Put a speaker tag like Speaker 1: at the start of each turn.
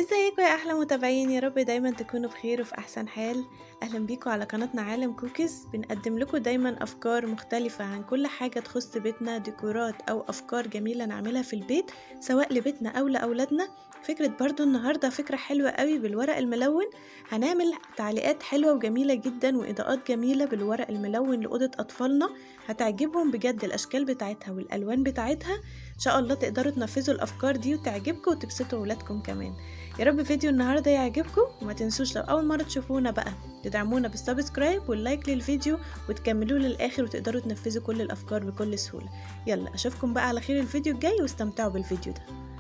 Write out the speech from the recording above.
Speaker 1: ازيكم يا احلى متابعين؟ يا رب دايما تكونوا بخير وفي احسن حال. اهلا بيكم على قناتنا عالم كوكيز. بنقدم لكم دايما افكار مختلفة عن كل حاجة تخص بيتنا، ديكورات او افكار جميلة نعملها في البيت سواء لبيتنا او لاولادنا. فكرة برضو النهاردة فكرة حلوة قوي بالورق الملون. هنعمل تعليقات حلوة وجميلة جدا واضاءات جميلة بالورق الملون لأوضة اطفالنا. هتعجبهم بجد الاشكال بتاعتها والالوان بتاعتها. ان شاء الله تقدروا تنفذوا الافكار دي وتعجبكم وتبسطوا ولادكم كمان. يا رب فيديو النهاردة يعجبكم، وما تنسوش لو أول مرة تشوفونا بقى تدعمونا بالسبسكرايب واللايك للفيديو وتكملوه للآخر وتقدروا تنفذوا كل الأفكار بكل سهولة. يلا أشوفكم بقى على خير الفيديو الجاي واستمتعوا بالفيديو ده.